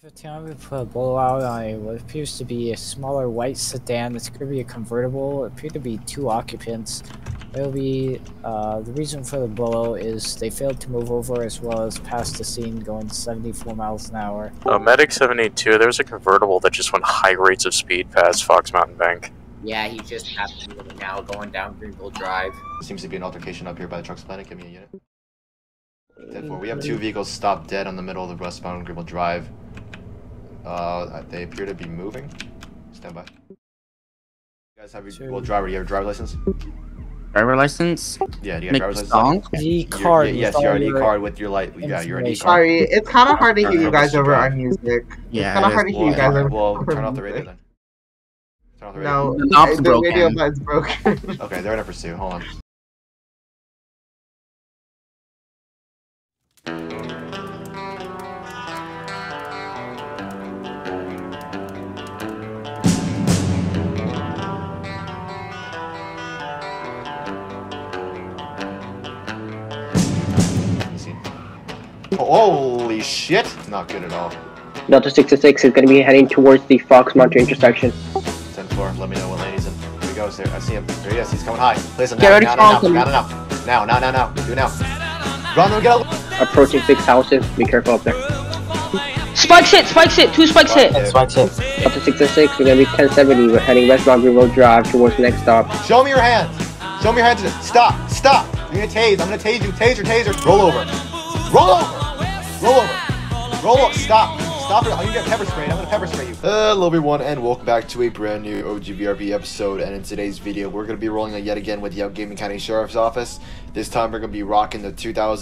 For Town, we put a blowout on what appears to be a smaller white sedan. It's going to be a convertible. It appears to be 2 occupants. It'll be, the reason for the blowout is they failed to move over as well as past the scene going 74 miles an hour. Medic 782, there was a convertible that just went high rates of speed past Fox Mountain Bank. Yeah, he just happened to now going down Greenville Drive. Seems to be an altercation up here by the trucks planet. Give me a unit. 10-4. We have 2 vehicles stopped dead on the middle of the westbound Greenville Drive. They appear to be moving. Stand by. You guys have your driver. You have a driver's license? Driver license? Yeah, do you got a driver's license? D-card. Yes, you're an E-card with your light. Yeah, you're an E-card. Sorry, it's kind of hard to hear you guys over our music. Yeah, it's kind of hard to hear you guys over. Well, turn off the radio then. Turn off the radio. No, the knob's the broken. radio button's broken. Okay, they're in a pursuit. Hold on. Holy shit! Not good at all. Delta 66 is going to be heading towards the Fox Mountain intersection. 10-4, let me know when lady's in. Here he goes, there. I see him. There he is, he's coming high. Place him Get ready now. for him. Now. Do it now. Run, get out. Approaching 6 houses. Be careful up there. Spikes hit! 2 spikes hit! Delta 66, we're going to be 1070. We're heading westbound Greenville Drive towards the next stop. Show me your hands. Stop. You're gonna tase. I'm gonna tase you. Taser. Roll over. Stop it. I'm gonna get pepper sprayed. I'm gonna pepper spray you. Hello everyone, and welcome back to a brand new OGVRB episode. And in today's video, we're gonna be rolling yet again with the Gaming County Sheriff's Office. This time we're gonna be rocking the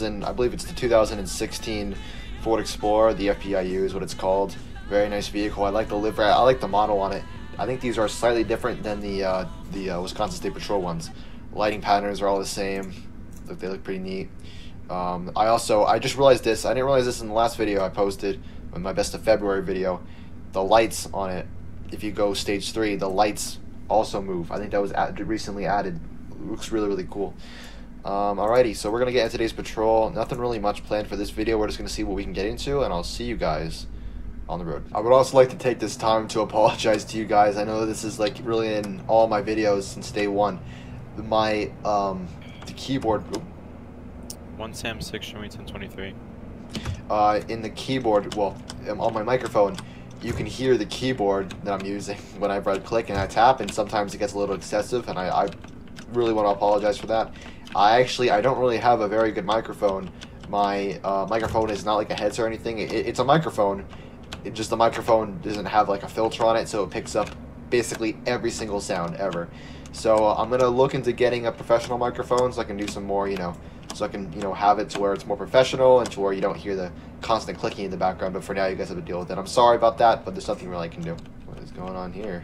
2016 Ford Explorer. The FPIU is what it's called. Very nice vehicle. I like the livery. I like the model on it. I think these are slightly different than the Wisconsin State Patrol ones. Lighting patterns are all the same. They look pretty neat. I just realized this. I didn't realize this in the last video I posted, in my best of February video. The lights on it, if you go stage 3, the lights also move. I think that was recently added. It looks really cool. Alrighty, so we're gonna get into today's patrol. Nothing really much planned for this video. We're just gonna see what we can get into, and I'll see you guys on the road. I would also like to take this time to apologize to you guys. I know this is like really in all my videos since day one. My the keyboard. 1 Sam 6, show me 1023. In the keyboard, well, on my microphone, you can hear the keyboard that I'm using whenever I click and I tap, and sometimes it gets a little excessive, and I really want to apologize for that. I don't really have a very good microphone. My microphone is not like a headset or anything. It's a microphone. The microphone doesn't have like a filter on it, so it picks up basically every single sound ever. So I'm gonna look into getting a professional microphone so I can do some more, so I can, have it to where it's more professional and to where you don't hear the constant clicking in the background. But for now, you guys have to deal with it. I'm sorry about that, but there's nothing really I can do. What is going on here?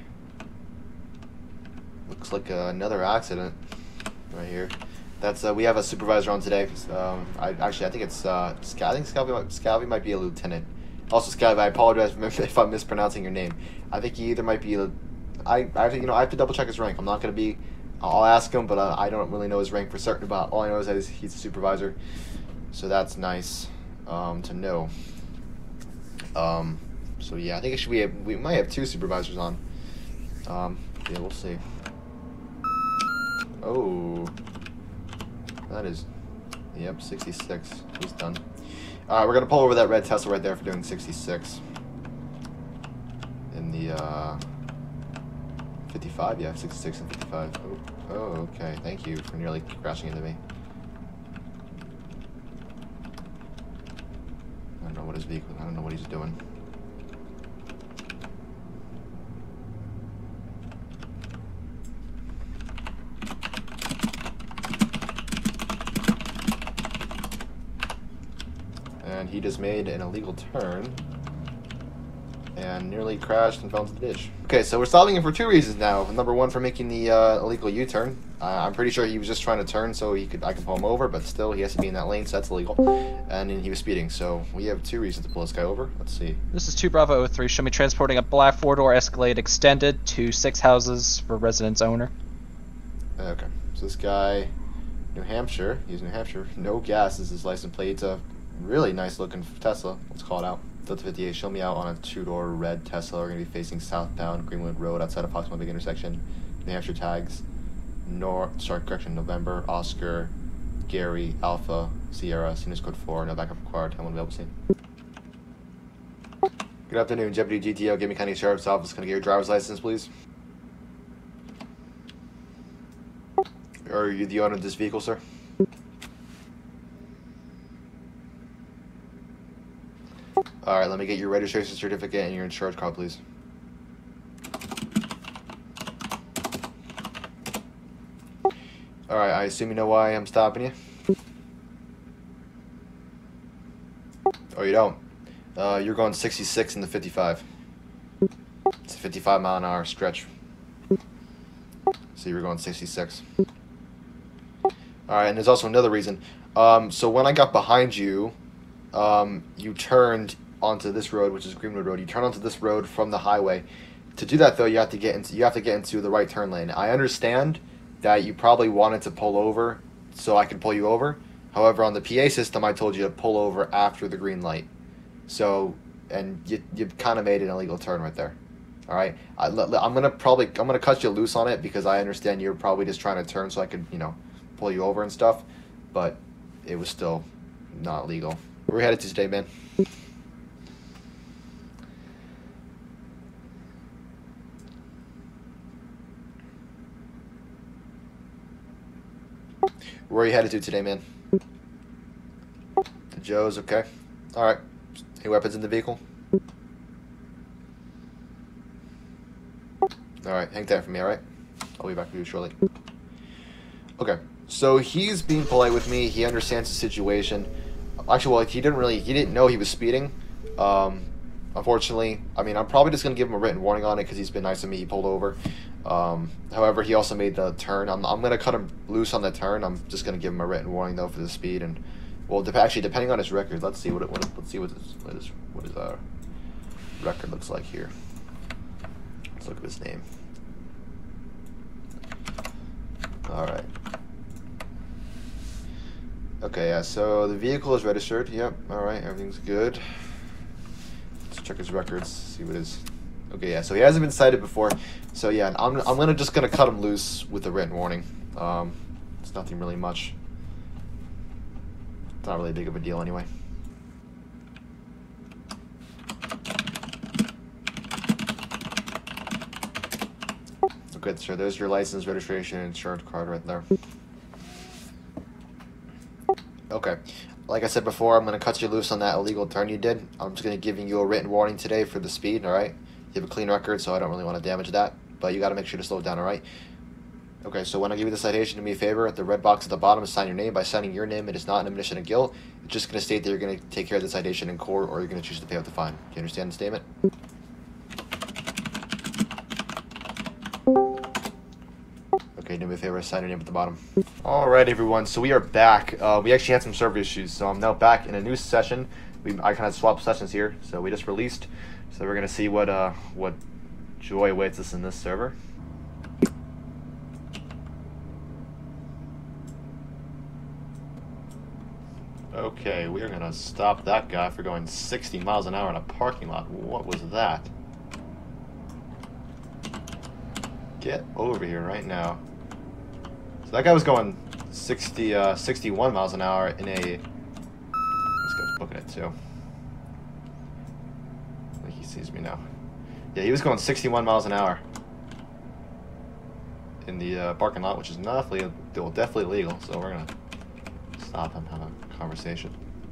Looks like another accident right here. That's we have a supervisor on today. I think it's Scalvi. I think Scalvi might be a lieutenant. Also, Scalvi, I apologize if I'm mispronouncing your name. I think he either might be I have to double check his rank. I'm not gonna be. I'll ask him, but I don't really know his rank for certain. But all I know is that he's a supervisor, so that's nice to know. So yeah, I think we might have 2 supervisors on. Yeah, we'll see. Oh, that is, yep, 66. He's done. All right, we're gonna pull over that red Tesla right there for doing 66. In the 55, yeah, 66 and 55. Oh, okay. Thank you for nearly crashing into me. I don't know what his vehicle. I don't know what he's doing. And he just made an illegal turn and nearly crashed and fell into the ditch. Okay, so we're stopping him for 2 reasons now. Number 1, for making the illegal U-turn. I'm pretty sure he was just trying to turn so I could pull him over, but still he has to be in that lane, so that's illegal. And then he was speeding, so we have 2 reasons to pull this guy over. Let's see. This is 2 Bravo 03. Show me transporting a black 4-door Escalade extended to 6 houses for residence owner. Okay, so this guy, New Hampshire. He's New Hampshire. No gas is his license plate. It's a really nice looking Tesla. Let's call it out. Delta 58, show me out on a two-door red Tesla. We're going to be facing southbound Greenwood Road outside of Foxmont Big Intersection. New Hampshire tags. November, Oscar, Gary, Alpha, Sierra, Sinus code 4, no backup required, I'm available scene. Good afternoon, Deputy GTO, Gaming County Sheriff's Office. Can I get your driver's license, please? Are you the owner of this vehicle, sir? Alright, let me get your registration certificate and your insurance card, please. Alright, I assume you know why I'm stopping you? Oh, you don't? You're going 66 in the 55. It's a 55 mile an hour stretch. So you were going 66. Alright, and there's also another reason. So when I got behind you, you turned onto this road, which is Greenwood Road. You turn onto this road from the highway. To do that, though, you have to get into the right turn lane. I understand that you probably wanted to pull over so I could pull you over. However, on the PA system, I told you to pull over after the green light. So, and you kind of made an illegal turn right there. All right, I'm gonna cut you loose on it because I understand you're probably just trying to turn so I could, you know, pull you over and stuff. But it was still not legal. Where are we headed to today, man? Where are you headed to today, man? To Joe's, okay. Alright. Any weapons in the vehicle? Alright, hang tight for me, alright? I'll be back with you shortly. Okay, so he's being polite with me. He understands the situation. Actually, well, he didn't know he was speeding. Unfortunately, I mean, I'm probably just going to give him a written warning on it because he's been nice to me. He pulled over. However, he also made the turn. I'm going to cut him loose on the turn. I'm just going to give him a written warning though for the speed and, well, actually depending on his record, let's see what his record looks like here. Let's look at his name. All right. Okay, yeah. So the vehicle is registered. Yep. All right. Everything's good. Let's check his records. See what his. Okay, yeah. So he hasn't been cited before. So yeah, I'm just gonna cut him loose with a written warning. It's nothing really much. It's not really big of a deal anyway. Okay, sir. There's your license, registration, and insurance card right there. Okay. Like I said before, I'm going to cut you loose on that illegal turn you did. I'm just going to give you a written warning today for the speed, alright? You have a clean record, so I don't really want to damage that. But you got to make sure to slow it down, alright? Okay, so when I give you the citation, do me a favor. At the red box at the bottom, sign your name. By signing your name, it is not an admission of guilt. It's just going to state that you're going to take care of the citation in court or you're going to choose to pay out the fine. Do you understand the statement? Okay, do me a favor, sign your name at the bottom. Alright everyone, so we are back. We actually had some server issues, so I'm now back in a new session. I kind of swapped sessions here, so we just released. So we're gonna see what joy awaits us in this server. Okay, we are gonna stop that guy for going 60 miles an hour in a parking lot. What was that? Get over here right now. So that guy was going 61 miles an hour in a... This guy's booking it too. I think he sees me now. Yeah, he was going 61 miles an hour in the parking lot, which is definitely illegal. So we're gonna stop him, have a conversation.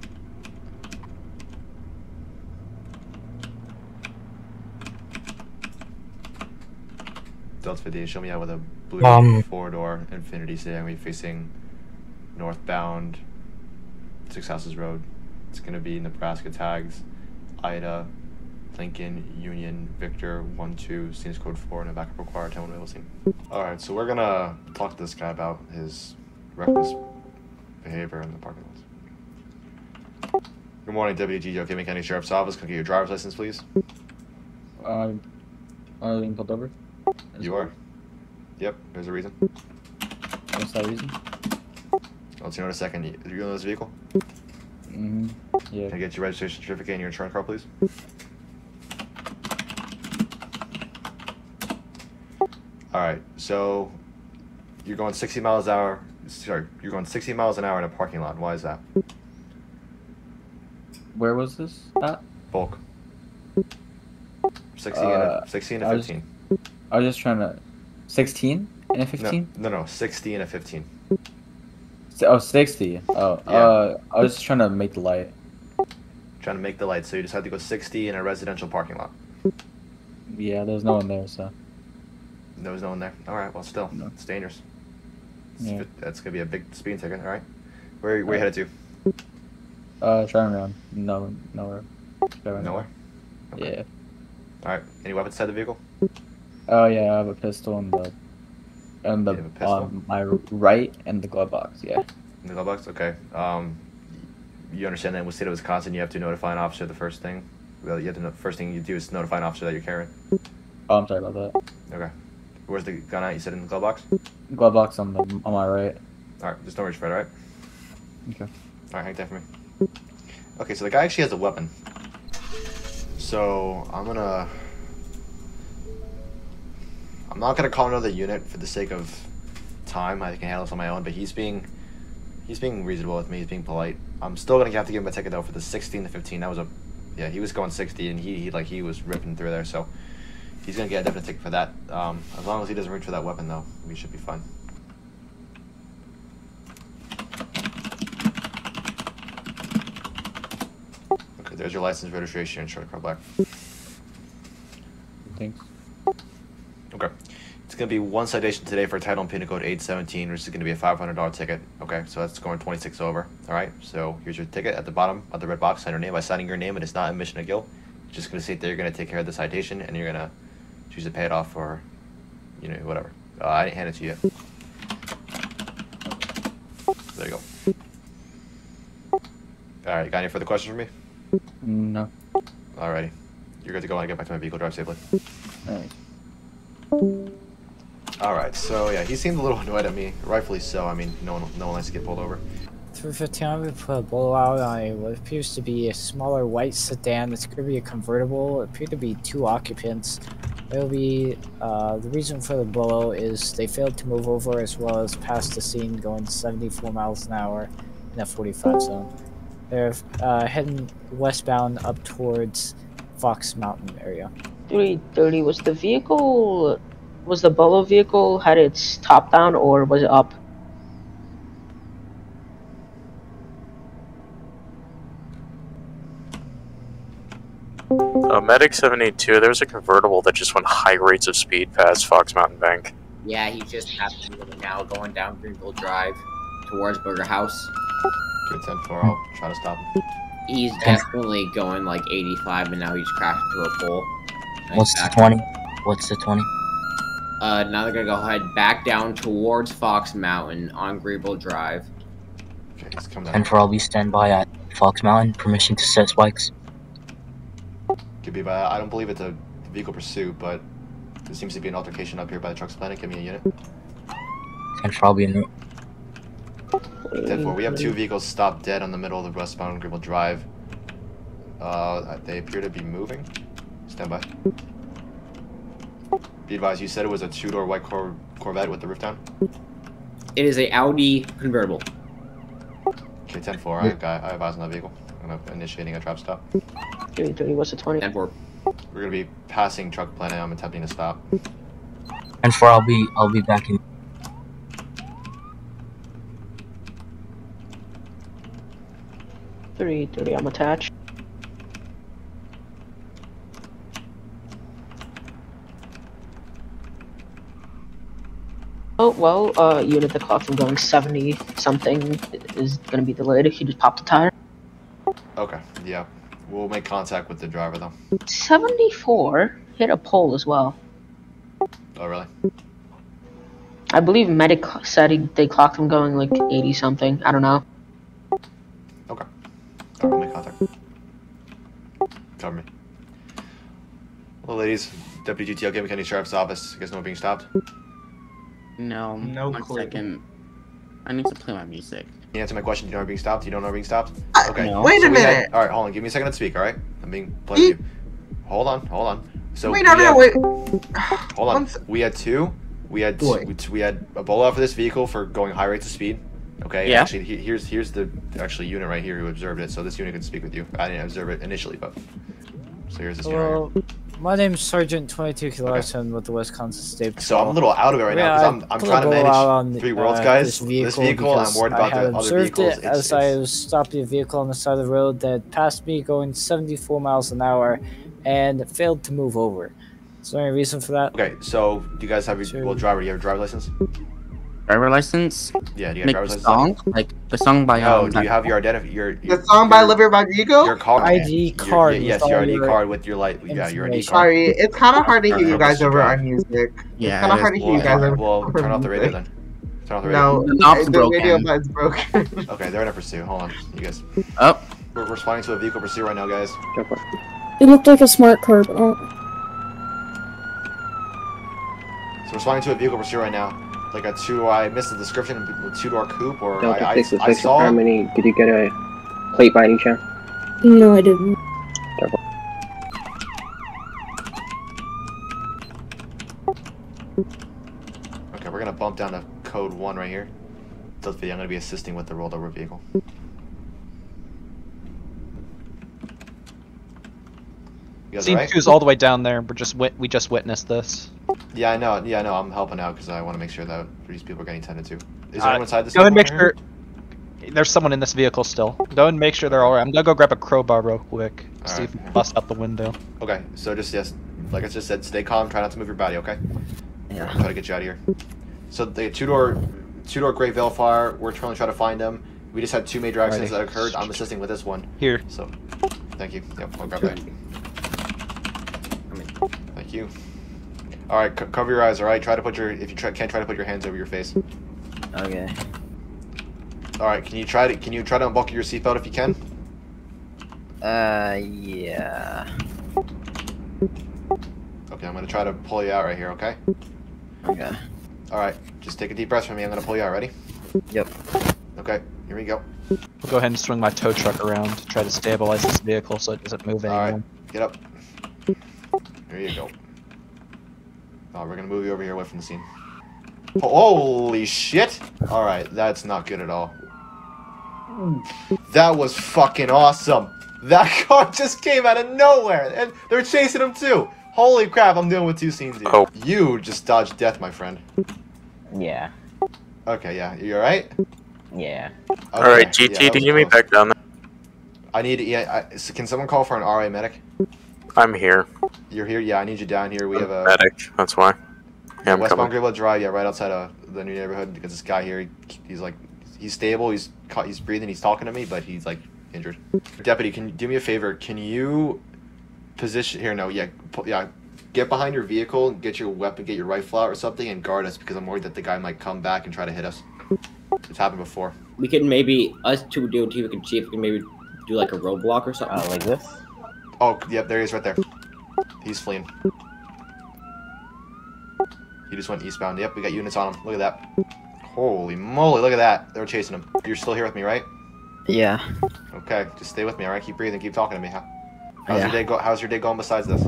Delta 58, show me out with a blue 4-door Infiniti sedan. We're facing northbound 6 Houses Road. It's going to be Nebraska tags, Ida, Lincoln, Union, Victor, 1-2, scenes code 4, no backup required, 10 available scene. Alright, so we're going to talk to this guy about his reckless behavior in the parking lot. Good morning, WGO, Gaming County Sheriff's Office. Can I get your driver's license, please? Are you being pulled over? You are. Yep, there's a reason. What's that reason? I'll let you know in a second. Do you own this vehicle? Mm-hmm. Yeah. Can I get your registration certificate and your insurance card, please? Alright, so you're going 60 miles an hour. Sorry, you're going 60 miles an hour in a parking lot. Why is that? Where was this at? Bulk. 16 and a 15. I was just trying to. 16 and a 15? No, 60 and a 15. Oh, 60. Oh, Yeah. I was just trying to make the light. Trying to make the light, so you just have to go 60 in a residential parking lot. Yeah, there's no one there, so. There was no one there. Alright, well, still, No. it's dangerous. Yeah. That's gonna be a big speeding ticket, alright? Where you headed to? Driving around. Nowhere. Driving Nowhere? Yeah. Alright, any weapons inside the vehicle? Oh yeah, I have a pistol in the You have a pistol? my right and the glove box. Yeah. In the glove box? Okay. You understand that in the state of Wisconsin, you have to notify an officer the first thing? Well, you have to first thing you do is notify an officer that you're carrying. Oh, I'm sorry about that. Okay. Where's the gun at? You said in the glove box? Glove box on my right. Alright, just don't reach for it, alright? Okay. Alright, hang tight for me. Okay, so the guy actually has a weapon. So, I'm not gonna call another unit for the sake of time. I can handle this on my own, but he's being reasonable with me. He's being polite. I'm still gonna have to give him a ticket though for the 16 to 15. That was yeah, he was going 60 and he was ripping through there, so he's gonna get a definite ticket for that. As long as he doesn't reach for that weapon though, we should be fine. Okay, there's your license, registration, insurance card back. Thanks. Okay. It's going to be one citation today for title and penal code 817, which is going to be a $500 ticket. Okay, so that's scoring 26 over. All right, so here's your ticket at the bottom of the red box. Sign your name. By signing your name, it is not admission of guilt. It's just going to state that you're going to take care of the citation and you're going to choose to pay it off or, you know, whatever. I didn't hand it to you yet. There you go. All right, got any further questions for me? No. Alrighty. You're good to go when I get back to my vehicle. Drive safely. Alright. Alright, so yeah, he seemed a little annoyed at me. Rightfully so. I mean, no one likes to get pulled over. 315, we put a blowout on what appears to be a smaller white sedan. It's going to be a convertible. It appeared to be 2 occupants. It'll be, the reason for the blowout is they failed to move over as well as pass the scene going 74 miles an hour in a 45 zone. They're heading westbound up towards Fox Mountain area. 330, was the Bolo vehicle had its top down or was it up? Medic 782, there was a convertible that just went high rates of speed past Fox Mountain Bank. Yeah, he just happened to be now going down Greenville Drive towards Burger House. Good 10-4, I'll try to stop him. He's definitely going like 85 and now he's crashed into a pole. What's the 20? What's the 20? Now they're gonna go head back down towards Fox Mountain on Greenville Drive. Okay, he's coming down. 10 for I'll be standby at Fox Mountain. Permission to set spikes. Could be by, I don't believe it's a vehicle pursuit, but there seems to be an altercation up here by the Trucks Planet. Give me a unit. 10 for I'll be in route. 10-4, we have 2 vehicles stopped dead on the middle of the westbound Greenville Drive. They appear to be moving. Stand by. Be advised, you said it was a 2-door white Corvette with the roof down? It is a Audi convertible. Okay, 10-4, I have eyes on that vehicle. I'm initiating a trap stop. 330, what's the 20? 10-4. We're gonna be passing Truck Planet. I'm attempting to stop. 10 for I'll be back in. I'm attached. Oh, well, unit that clocked from going 70 something is gonna be delayed. He just popped a tire. Okay, yeah. We'll make contact with the driver though. 74 hit a pole as well. Oh, really? I believe medic said they clocked him going like 80 something. I don't know. Okay. Alright, we'll make contact. Cover me. Hello, ladies. Deputy GTL, Gaming County Sheriff's Office. You guys know we're being stopped? No, No one clue. second. I need to play my music. Can you answer my question? Do you know we're being stopped? You don't know we're being stopped? Okay. No. Wait a minute. Alright, hold on. Give me a second to speak, alright? I'm being played with you. Hold on. So Wait, no, wait. Hold on. We had two. We had a bolo for this vehicle for going high rates of speed. Okay. Yeah. Actually, here's the unit right here who observed it. So this unit can speak with you. I didn't observe it initially, but so here's this unit. Well, my name's Sergeant 22 Larson with the Wisconsin State Patrol. So I'm a little out of it right now because I'm trying to manage 3 worlds, guys. This vehicle, I'm worried about the other vehicles. As I was stopping a vehicle on the side of the road that passed me going 74 miles an hour and failed to move over. Is there any reason for that? Okay, so do you guys have your driver? Do you have a driver license? Driver license? Yeah, do you have a driver's license? Song? Like the song by No, do you have your identity? The song by Olivia Rodrigo? Your card. ID card. Yes, your ID card with your light. Yeah, your ID card. Sorry, it's kind of hard to hear you guys over our music. Yeah, It's kind of hard to hear you guys over. Well, turn off the radio then. Turn off the radio. No, The knob's the radio broken. button's broken. Okay, they're in a pursuit. Hold on, you guys. Oh. We're responding to a vehicle pursuit right now, guys. It looked like a smart car, but So we're responding to a vehicle pursuit right now. Like a I missed the description, a 2-door coupe, or I saw. How many? Did you get a plate by any chance? no, I didn't. Okay, we're gonna bump down to code 1 right here. I'm gonna be assisting with the rolled over vehicle. You guys Scene alright? 2's all the way down there. We just witnessed this. Yeah, I know. I'm helping out because I want to make sure that these people are getting tended to. Is there anyone inside this? Go and make vehicle? sure. There's someone in this vehicle still. Go and make sure they're alright. I'm gonna go grab a crowbar real quick. See if we can bust out the window. Okay, so like I just said, stay calm. Try not to move your body. Okay. Yeah. Try to get you out of here. So the two-door gray veil fire. We're trying to find them. We just had 2 major accidents that occurred. I'm assisting with this one. Here. So, thank you. Yep, I'll grab that. Thank you. All right, cover your eyes. All right, try to put can't try to put your hands over your face. Okay. All right, can you try to unbuckle your seatbelt if you can? Yeah. Okay, I'm gonna try to pull you out right here. Okay. Okay. All right, just take a deep breath for me. I'm gonna pull you out. Ready? Yep. Okay, here we go. I'll go ahead and swing my tow truck around to try to stabilize this vehicle so it doesn't move anymore. All right, get up. There you go. Oh, we're gonna move you over here away from the scene. Holy shit! Alright, that's not good at all. That was fucking awesome! That car just came out of nowhere! And they're chasing him too! Holy crap, I'm dealing with 2 scenes here. Oh. You just dodged death, my friend. Yeah. Okay, yeah. You alright? Yeah. Okay, Alright, GT, yeah, do you need me back down there? I need, so can someone call for an RA medic? I'm here. You're here? Yeah, I need you down here. We have a... Medic, that's why. Yeah, I'm westbound coming. Greenville Drive, yeah, right outside of the new neighborhood. Because this guy here, he's like, he's stable, he's breathing, he's talking to me, but he's like injured. Deputy, can you do me a favor? Can you position here? No, yeah, get behind your vehicle, get your weapon, get your rifle out or something, and guard us because I'm worried that the guy might come back and try to hit us. It's happened before. We can maybe us 2 DOT. We can see if we can maybe do like a roadblock or something. Like this. Oh, yep, there he is, right there. He's fleeing. He just went eastbound. Yep, we got units on him. Look at that. Holy moly, look at that. They were chasing him. You're still here with me, right? Yeah. Okay, just stay with me, alright? Keep breathing, keep talking to me. How's Yeah. your day how's your day going besides this?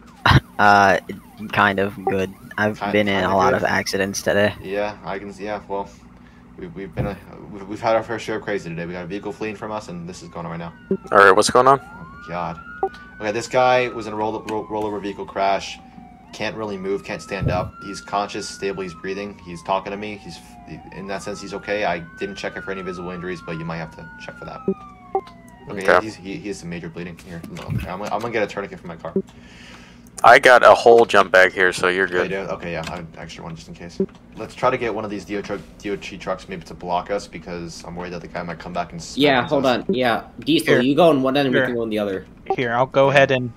Kind of good. I've been in a lot of accidents today. Yeah, well, we've had our fair share of crazy today. We got a vehicle fleeing from us, and this is going on right now. Alright, what's going on? Oh my god. Okay, this guy was in a rollover vehicle crash. Can't really move, can't stand up. He's conscious, stable, he's breathing. He's talking to me. He's in that sense, he's okay. I didn't check for any visible injuries, but you might have to check for that. Okay, Okay. he has some major bleeding. Here, okay, I'm gonna get a tourniquet from my car. I got a whole jump bag here, so you're Oh, good. you do? Okay, yeah, I have an extra one just in case. Let's try to get one of these DOT trucks maybe to block us because I'm worried that the guy might come back and Yeah, hold on. Yeah, Diesel, you go on one end and we can go on the other. Here, I'll go ahead and...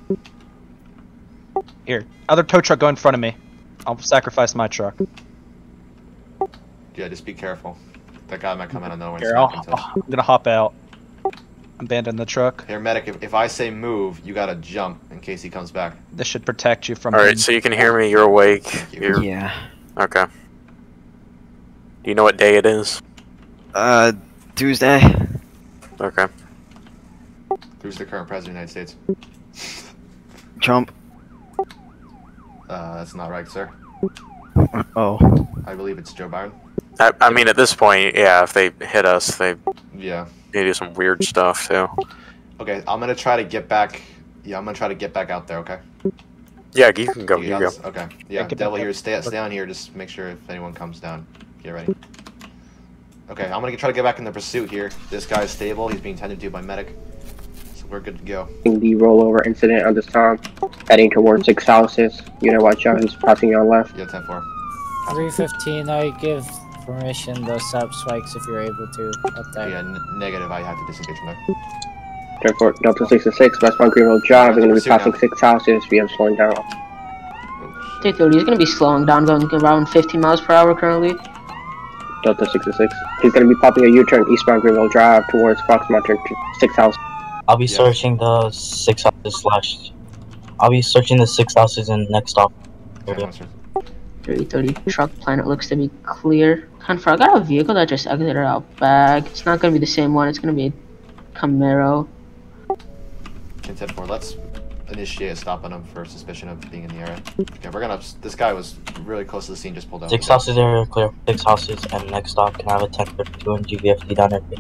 Here, other tow truck go in front of me. I'll sacrifice my truck. Yeah, just be careful. That guy might come out of nowhere. Here, I'm gonna hop out. Abandon the truck. Here, medic, if I say move, you gotta jump in case he comes back. This should protect you from him. Alright, so you can hear me, you're awake. You. Yeah. Okay. Do you know what day it is? Tuesday. Okay. Who's the current president of the United States? Trump. That's not right, sir. Oh. I believe it's Joe Biden. I mean, at this point, yeah, if they hit us, they Yeah. need to do some weird stuff, too. Okay, I'm gonna try to get back. Yeah, I'm gonna try to get back out there. Okay. Yeah, you can go. You You got go. this? Okay. Yeah, get Devil back here. up. Stay on here. Just make sure if anyone comes down, get ready. Okay, I'm gonna try to get back in the pursuit here. This guy's stable. He's being tended to by medic, so we're good to go. The rollover incident on this time, heading towards 6 houses. You know, watch out, he's passing you on left. Yeah, 10-4. 315, I give permission to set up spikes if you're able to. Up there. Yeah, negative. I have to disengage from that. Therefore, Delta 66, westbound Greenville Drive, we're going to be Pursuit passing now. 6 houses. We have slowing down. 330, he's gonna be slowing down, going around 15 miles per hour currently. Delta 66, he's going to be popping a U-turn eastbound Greenville Drive towards Fox Mountain 6 houses. I'll be searching the 6 houses I'll be searching the 6 houses in next stop. 330, truck planet looks to be clear. Confirm, I got a vehicle that just exited out back. It's not gonna be the same one, it's gonna be a Camaro. 10-4. Let's initiate a stop on him for suspicion of being in the area. Okay, we're gonna. This guy was really close to the scene. Just pulled out. 6 houses are clear. 6 houses, and next stop can have a 1052 and GVFD down there.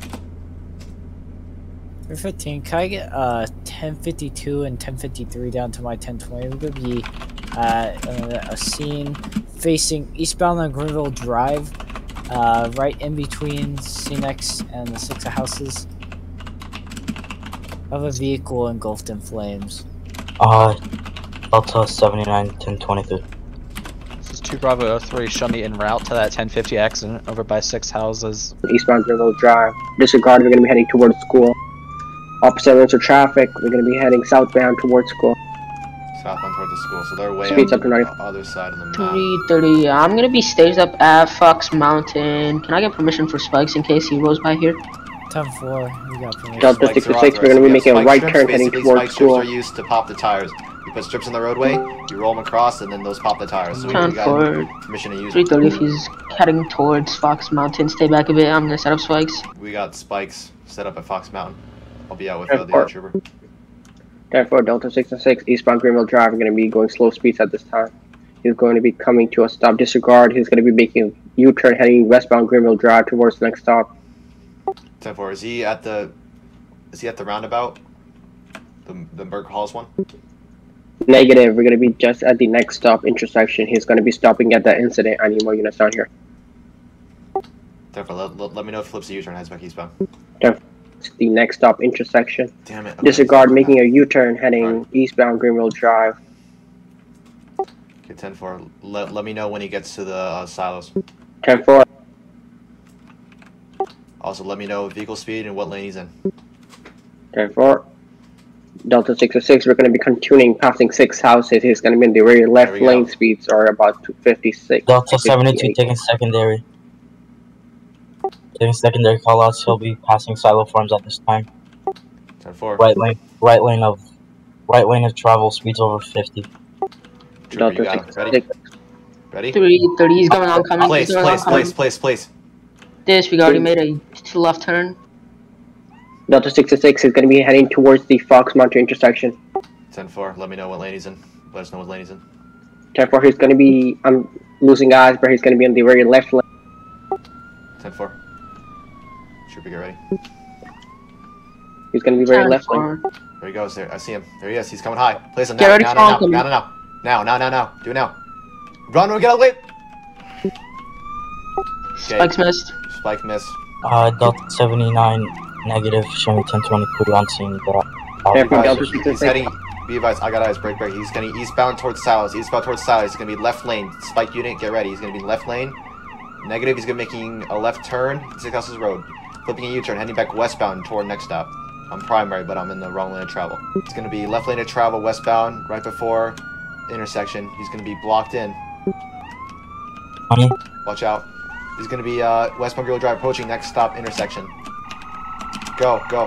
315, can I get 1052 and 1053 down to my 1020? We're gonna be at a scene facing eastbound on Greenville Drive, right in between CNX and the 6 houses. Of a vehicle engulfed in flames. Delta 79, 1023. This is 2 Bravo 03. Show me en route to that 1050 accident over by 6 houses. Eastbound Greenville Drive. Disregard, we're going to be heading towards school. Opposite lanes of traffic, we're going to be heading southbound towards school. Southbound towards the school, so they're way Speeds up up to 90. the other side of the map. 330, I'm gonna be staged up at Fox Mountain. Can I get permission for spikes in case he rolls by here? 10-4, you got permission. Delta 66, we're going to be making a right turn heading towards school. Spike strips are used to pop the tires. You put strips in the roadway, you roll them across, and then those pop the tires. So we got 10-4, permission to use them. 330, if he's heading towards Fox Mountain, stay back a bit. I'm gonna set up spikes. We got spikes set up at Fox Mountain. I'll be out with the other trooper. Therefore, Delta 66, eastbound Greenville Drive, we're going to be going slow speeds at this time. He's going to be coming to a stop. Disregard, he's going to be making a U-turn heading westbound Greenville Drive towards the next stop. 10-4. Is he at the roundabout? The Burke Halls one? Negative, we're going to be just at the next stop intersection. He's going to be stopping at that incident. I need more units down here. 10-4. Let me know if he flips the U-turn, heads back eastbound. The next stop intersection. Damn it. Okay. Disregard, making a U-turn heading eastbound Greenville Drive. Okay, 10-4. Let me know when he gets to the silos. 10-4. Also, let me know vehicle speed and what lane he's in. 10-4. Delta 66, we're going to be continuing passing 6 houses. He's going to be in the rear left lane. Speeds are about 256. Delta 72 taking secondary. Taking secondary callouts, he'll be passing silo forms at this time. 10-4. Right lane of travel, speeds over 50. Delta 66. Ready? 330, he's going on coming. Place. This, we already made a left turn. Delta 66 is going to be heading towards the Fox Mountain intersection. 10-4, let me know what lane he's in. Let us know what lane he's in. 10-4, he's going to be, I'm losing eyes, but he's going to be in the very left lane. 10-4. Trooper, get ready. He's going to be very left lane. There he goes, there. I see him. There he is. He's coming high. Place him Get now. ready Now. Do it now. Run, get out of the way. Okay. Spike's missed. Spike missed. Delta 79, negative, show me 1022 on scene. He's heading, be advised, I got eyes, break. He's going eastbound towards Salas. He's going to be left lane. Spike unit, get ready. He's going to be left lane. Negative, he's going to be making a left turn, 6 houses road. Flipping a U-turn, heading back westbound toward next stop. I'm primary, but I'm in the wrong lane of travel. It's going to be left lane of travel westbound, right before intersection. He's going to be blocked in. Watch out. He's going to be westbound Greenville Drive approaching next stop intersection. Go. Okay,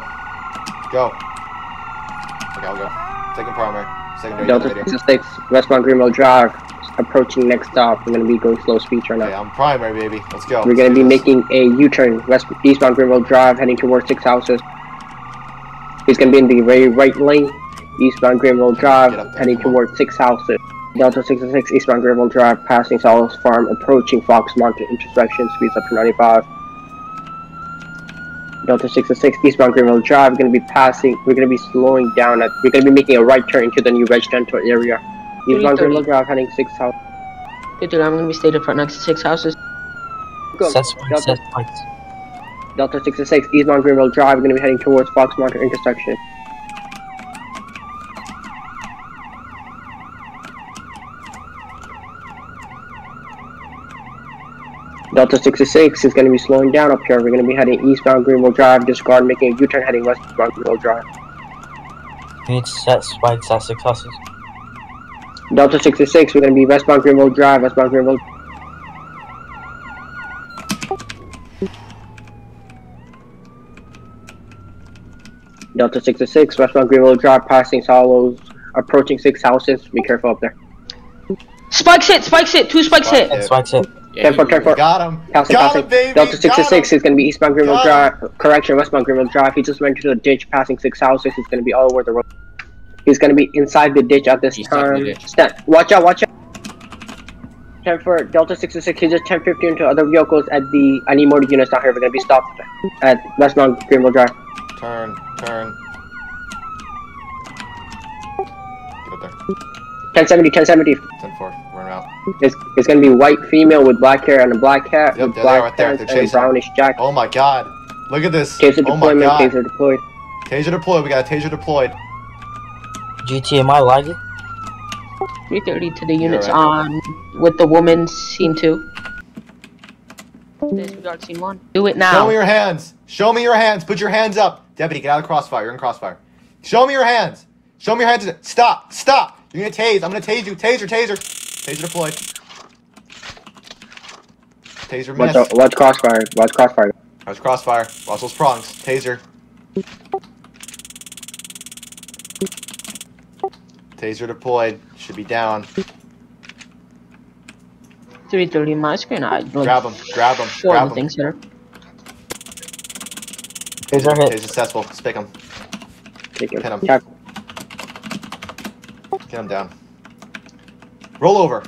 I'll go. Taking primary. Secondary. Delta 66, westbound Greenville Drive. approaching next stop. We're going to be going slow speed right now. Okay, I'm primary, baby. Let's go. We're going to be making a U-turn eastbound Greenville Drive, heading towards 6 houses. He's going to be in the very right lane, eastbound Greenville Drive, heading towards 6 houses. Delta 66 eastbound Greenville Drive, passing Solo's Farm, approaching Fox Mountain intersection, speeds up to 95. Delta 66 eastbound Greenville Drive, we're going to be slowing down we're going to be making a right turn into the new residential area. Eastbound Greenville Drive, heading 6 houses. Dude, I'm going to be stayed up front next to 6 houses. Delta 66 eastbound Greenville Drive, we're going to be heading towards Fox Mountain intersection. Delta 66 is going to be slowing down up here. We're going to be heading eastbound Greenville Drive, discard, making a U-turn heading westbound Greenville Drive. You need to set spikes at 6 houses. Delta 66, we're going to be westbound Greenville Drive, westbound Greenville. Delta 66, westbound Greenville Drive, passing Solos, approaching 6 houses. Be careful up there. Spikes hit, 2 spikes hit. Spikes hit. 10-4. Got him. Got him, baby. Delta 66 is going to be eastbound Greenville Drive. Correction, westbound Greenville Drive. He just went to the ditch, passing 6 houses. He's going to be all over the road. He's going to be inside the ditch at this time. Watch out, watch out. 10-4, Delta 66. He just 10-50 into other vehicles at the. I need more units down here. We're going to be stopped at westbound Greenville Drive. Turn. Get up there. 1070. 10-4. We're out. It's going to be white female with black hair and a black hat with black pants and a brownish jacket. Oh my god. Look at this. Taser oh my deployment, god. taser deployed. Taser deployed. We got a taser deployed. GT, am I lagging? 330 to the units on with the woman scene 2. Disregard scene 1. Do it now. Show me your hands. Show me your hands. Put your hands up. Deputy, get out of the crossfire. You're in crossfire. Show me your hands. Show me your hands. Stop. You're gonna tase. I'm gonna tase you. Taser. Taser deployed. Taser missed. Watch crossfire. Watch crossfire. Watch crossfire. Watch those prongs. Taser. Taser deployed. Should be down. 330 my screen. Grab him. Grab him. Things here. Taser hit. Taser successful. Spick him. Take him. Pin him. Get him down. Roll over.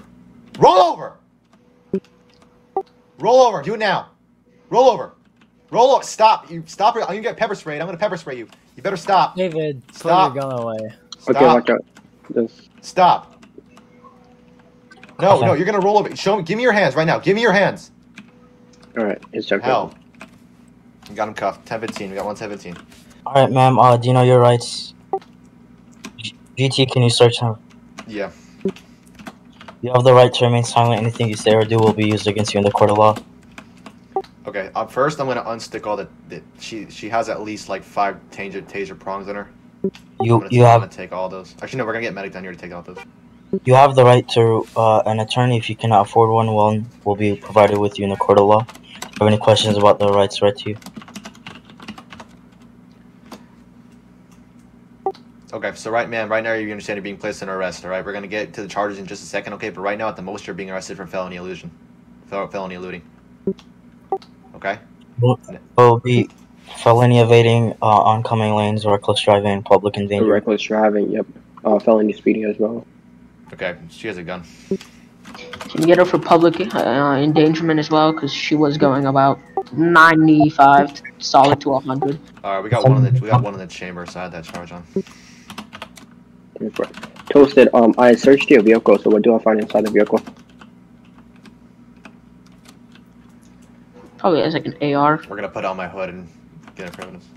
Do it now. Roll over. Stop. Stop. I'm gonna get pepper sprayed. I'm gonna pepper spray you. You better stop. David, stop. Put your gun away. Stop. Okay, watch out. Stop. No, you're gonna roll over. Show me. Give me your hands right now. Give me your hands. Alright, it's time. Hell. You got him cuffed. 10-15. We got 117. Alright, ma'am. Do you know your rights? GT, can you search him? Yeah. You have the right to remain silent. Anything you say or do will be used against you in the court of law. Okay. First, I'm gonna unstick all the. She has at least like 5 taser prongs in her. I'm gonna take all those. Actually, no. We're gonna get medic down here to take all those. You have the right to an attorney. If you cannot afford one will be provided with you in the court of law. If you have any questions about the rights read to you? Okay, so right now you understand you're being placed in arrest, alright? We're gonna get to the charges in just a second, okay? But right now, at the most, you're being arrested for felony eluding. Felony eluding. Okay? Will be felony evading, oncoming lanes, reckless driving, public endangerment. Reckless driving, yep. Felony speeding as well. Okay, she has a gun. Can you get her for public endangerment as well? Because she was going about 95 solid to 100. Alright, we got one in the chamber, so I had that charge on. Toasted, I searched your vehicle, so what do I find inside the vehicle? Probably has like an AR. We're gonna put on my hood and get it for evidence.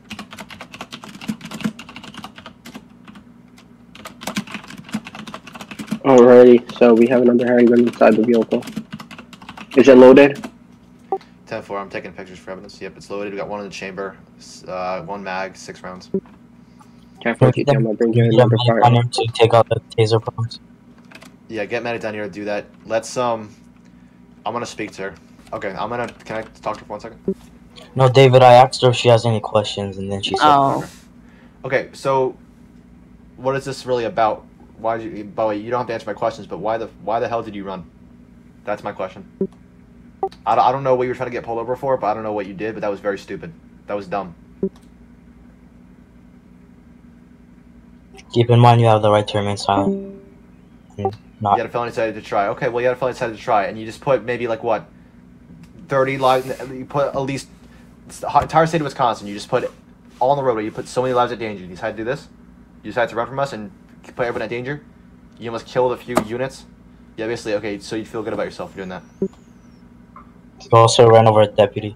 Alrighty, so we have another handgun inside the vehicle. Is it loaded? 10-4, I'm taking pictures for evidence. Yep, it's loaded. We got one in the chamber, 1 mag, 6 rounds. 10-4, I'm gonna bring you another fire. To take out the taser prongs. Yeah, get medic down here to do that. Let's I'm gonna speak to her. Okay, can I talk to her for 1 second? No, David, I asked her if she has any questions, and then she said... Oh. Okay, so what is this really about? Why did you? By the way, you don't have to answer my questions, but why the hell did you run? That's my question. I don't know what you were trying to get pulled over for, but I don't know what you did, but that was very stupid. That was dumb. Keep in mind you have the right to remain silent. You had a felony decided to try. Okay, well, you had a felony decided to try, and you just put maybe like what, 30 lives. You put at least the entire state of Wisconsin. You just put all on the roadway. You put so many lives at danger. You decided to do this. You decided to run from us and put everyone at danger. You almost killed a few units. Yeah, basically. Okay, so you feel good about yourself for doing that. You also ran over a deputy.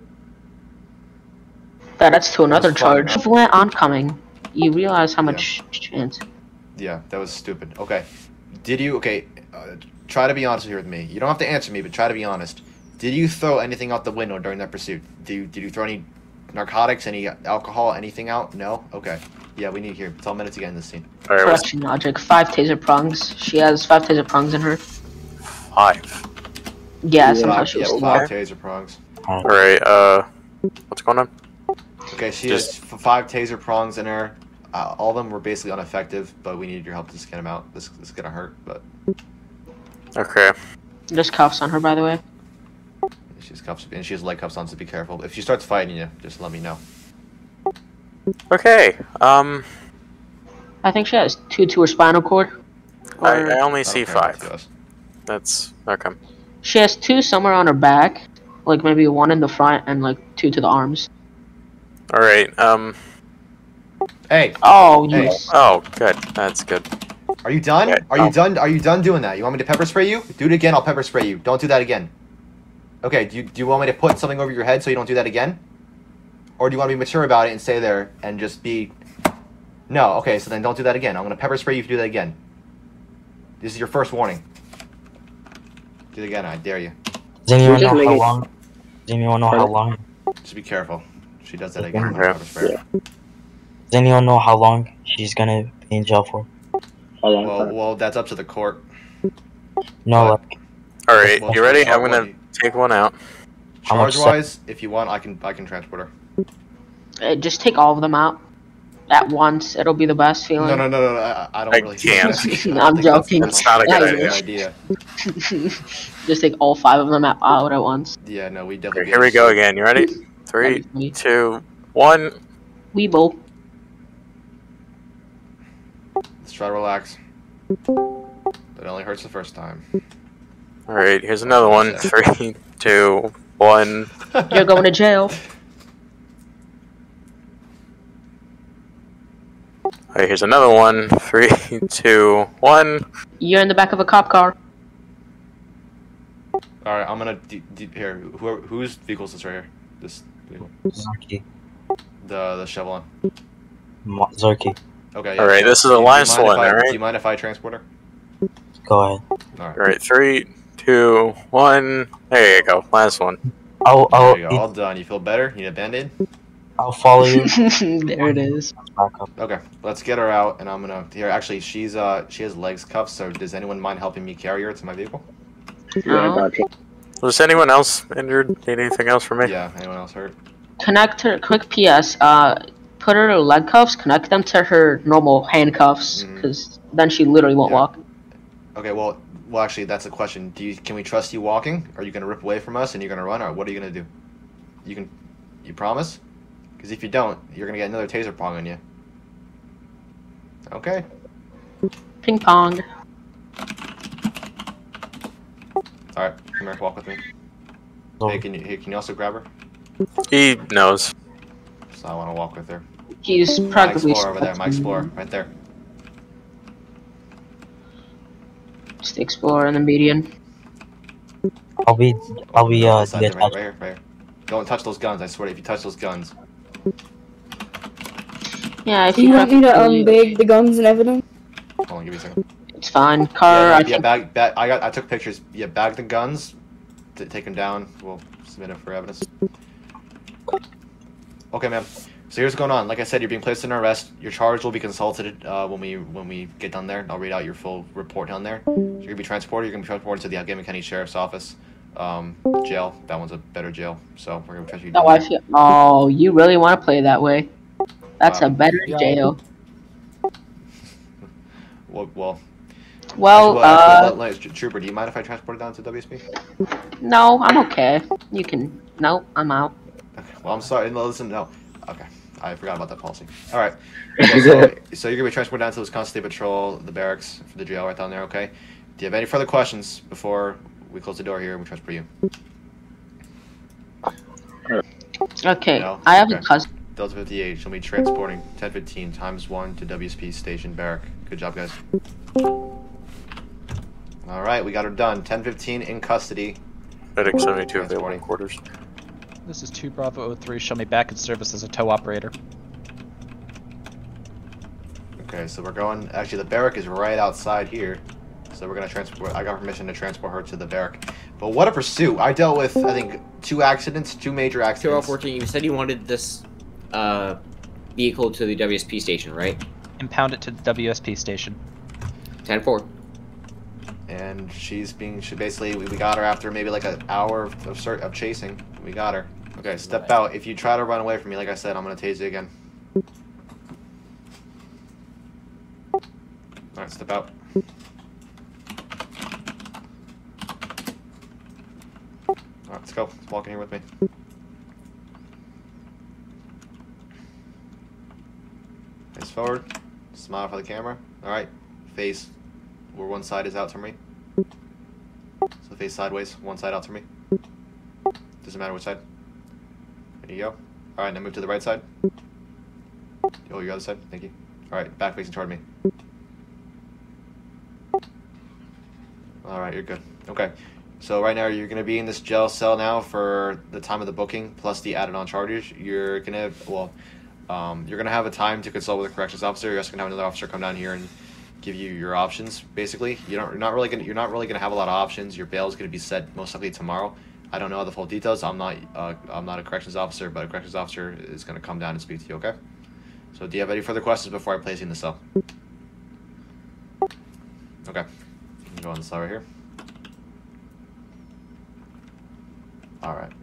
That's to another charge. If we're oncoming, you realize how much chance. Yeah, that was stupid. Okay. Did you... Okay, try to be honest here with me. You don't have to answer me, but try to be honest. Did you throw anything out the window during that pursuit? Did you throw any narcotics, any alcohol, anything out? No? Okay. Yeah, we need here. 12 minutes to get in this scene. Correction logic. 5 taser prongs. She has 5 taser prongs in her. 5? Yeah, somehow she was 5 taser prongs. Alright, what's going on? Okay, she has 5 taser prongs in her. All of them were basically ineffective, but we needed your help to just get them out. This is gonna hurt, but... Okay. There's cuffs on her, by the way. She has cuffs, and she has leg cuffs on, so be careful. If she starts fighting you, just let me know. Okay, I think she has 2 to her spinal cord. I only see 5. That's... okay. She has 2 somewhere on her back. Like, maybe 1 in the front and, like, 2 to the arms. Alright, Hey! Oh, hey. yes. Oh, good. That's good. Are you done? Okay. Are you done? Are you done doing that? You want me to pepper spray you? Do it again, I'll pepper spray you. Don't do that again. Okay, do you want me to put something over your head so you don't do that again? Or do you want to be mature about it and stay there and just be... No, okay, so then don't do that again. I'm going to pepper spray you if you do that again. This is your first warning. Do it again, I dare you. Does anyone know how long? Does anyone know how long? Just be careful. If she does that again, I'm going to pepper spray her. Does anyone know how long she's gonna be in jail for? Well, that's up to the court. No, like... Alright, you ready? I'm gonna take one out. Charge-wise, if you want, I can transport her. Just take all of them out at once. It'll be the best feeling. No. I don't really can't. I'm joking. That's not a good idea. Just take all 5 of them out at once. Yeah, no, we definitely... Here we go again. You ready? 3, 2, 1. Weeble. Let's try to relax. It only hurts the first time. Alright, here's another one. 3, 2, 1. You're going to jail. Alright, here's another one. 3, 2, 1. You're in the back of a cop car. Alright, I'm gonna... here, whose vehicle is this right here? This vehicle. Zarky. The shovel on. Zarky. Okay. Yeah, alright, this is the last one, alright? Do you mind if I transport her? Go ahead. Alright, 3, 2, 1. There you go. Last one. There you go. All done. You feel better? You need a band-aid? I'll follow you. There it is. Okay, let's get her out, and I'm gonna... Here, actually, she has legs cuffed, so does anyone mind helping me carry her to my vehicle? Was anyone else injured? Need anything else from me? Yeah, anyone else hurt? Connect her... Quick PS. Put her leg cuffs, connect them to her normal handcuffs, because then she literally won't walk. Okay, well, actually, that's the question. Can we trust you walking? Are you gonna rip away from us and you're gonna run, or what are you gonna do? You promise? Because if you don't, you're gonna get another taser prong on you. Okay. Ping pong. All right, come here, walk with me. Hey, can you also grab her? He knows. So I want to walk with her. He's practically... My Explorer over there, my Explorer, right there. Just the Explorer and the median. I'll be right here. Don't touch those guns, I swear, if you touch those guns. Yeah, if you want me to bag the guns and evidence? Hold on, give me a second. It's fine. Car, I took pictures. Yeah, bag the guns. Take them down. We'll submit it for evidence. Okay, ma'am. So here's what's going on. Like I said, you're being placed in arrest. Your charge will be consulted when we get down there. I'll read out your full report down there. So you're gonna be transported. You're gonna be transported to the Allegheny County Sheriff's Office. Jail. That one's a better jail. So we're gonna try to. Oh, I feel. Oh, you really want to play that way? That's a better jail. Well. Trooper, do you mind if I transport it down to WSP? No, I'm okay. You can. No, I'm out. Okay. Well, I'm sorry. No, listen, no. Okay. I forgot about that policy. All right. Okay, so you're gonna be transported down to Wisconsin State Patrol, the barracks for the jail right down there. Okay. Do you have any further questions before we close the door here and we transport you? Okay. No? I have a cousin. Delta 58. She'll be transporting 1015 × 1 to WSP Station Barrack. Good job, guys. All right, we got her done. 1015 in custody. Medic 72 available quarters. This is 2 Bravo 03. Show me back in service as a tow operator. Okay, so we're going. Actually, the barrack is right outside here, so we're gonna transport. I got permission to transport her to the barrack. But what a pursuit! I dealt with, I think, 2 major accidents. 214. You said you wanted this vehicle to the WSP station, right? Impound it to the WSP station. 10-4. And she basically, we got her after maybe like an hour of chasing. We got her. Okay, step out. If you try to run away from me, like I said, I'm gonna tase you again. Alright, step out. Alright, let's go. Let's walk in here with me. Face forward. Smile for the camera. Alright. Face where one side is out to me. So face sideways, one side out to me. Doesn't matter which side. There you go. Alright, now move to the right side. Oh, your other side. Thank you. Alright, back facing toward me. Alright, you're good. Okay. So right now you're going to be in this jail cell now for the time of the booking, plus the added on charges. You're going to, you're going to have a time to consult with a corrections officer. You're also going to have another officer come down here and give you your options. Basically, you're not really gonna have a lot of options. Your bail is gonna be set most likely tomorrow. I don't know the full details. I'm not a corrections officer, but a corrections officer is gonna come down and speak to you. Okay. So do you have any further questions before I place you in the cell? Okay. Go on the cell right here. All right.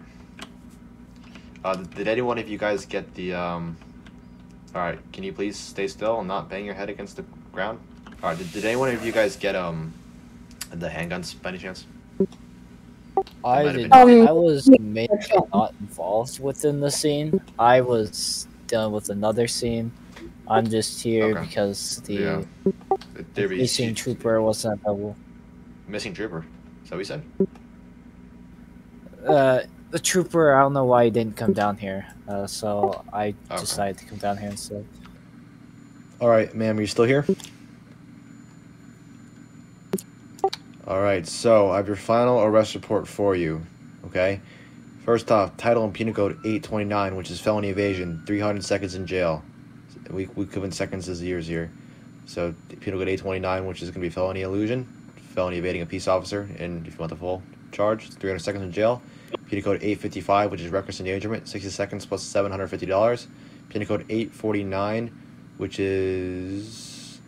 Did any one of you guys get the all right, can you please stay still and not bang your head against the ground? Alright, did any one of you guys get the handguns by any chance? I did. I was mainly not involved within the scene. I was dealing with another scene. I'm just here because the missing trooper wasn't available. Missing trooper? Is that what you said? The trooper, I don't know why he didn't come down here. So I decided to come down here instead. Alright, ma'am, are you still here? Alright, so I have your final arrest report for you, okay? First off, title and penal code 829, which is felony evasion, 300 seconds in jail. We come in seconds as years here. So, penal code 829, which is going to be felony elusion, felony evading a peace officer, and if you want the full charge, 300 seconds in jail. Penal code 855, which is reckless endangerment, 60 seconds plus $750. Penal code 849, which is...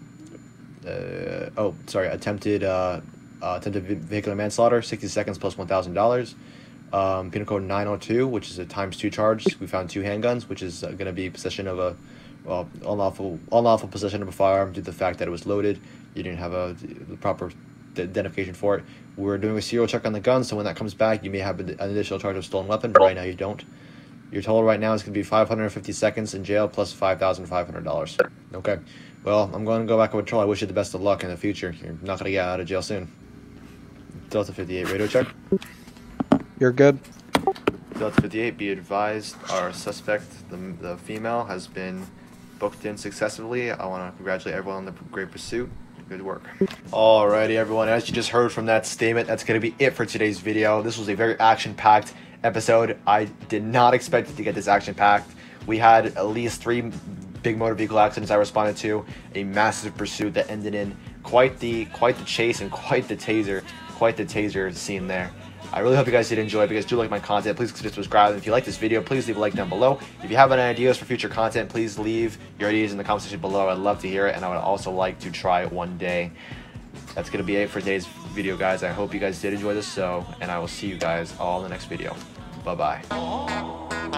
attempted vehicular manslaughter, 60 seconds plus $1,000. Penal code 902, which is a ×2 charge. We found 2 handguns, which is going to be possession of a unlawful possession of a firearm due to the fact that it was loaded. You didn't have the proper identification for it. We're doing a serial check on the gun, so when that comes back, you may have an additional charge of stolen weapon, but right now you don't. Your total right now is going to be 550 seconds in jail plus $5,500. Okay. Well, I'm going to go back on patrol. I wish you the best of luck in the future. You're not going to get out of jail soon. Delta 58, radio check. You're good. Delta 58, be advised, our suspect, the female, has been booked in successfully. I want to congratulate everyone on the great pursuit. Good work. Alrighty, everyone. As you just heard from that statement, that's going to be it for today's video. This was a very action-packed episode. I did not expect it to get this action-packed. We had at least 3 big motor vehicle accidents I responded to, a massive pursuit that ended in quite the chase and quite the taser scene there. I really hope you guys did enjoy it. If you guys do like my content, please consider subscribing. If you like this video, please leave a like down below. If you have any ideas for future content, please leave your ideas in the comment section below. I'd love to hear it, and I would also like to try it one day. That's going to be it for today's video, guys. I hope you guys did enjoy this, and I will see you guys all in the next video. Bye-bye.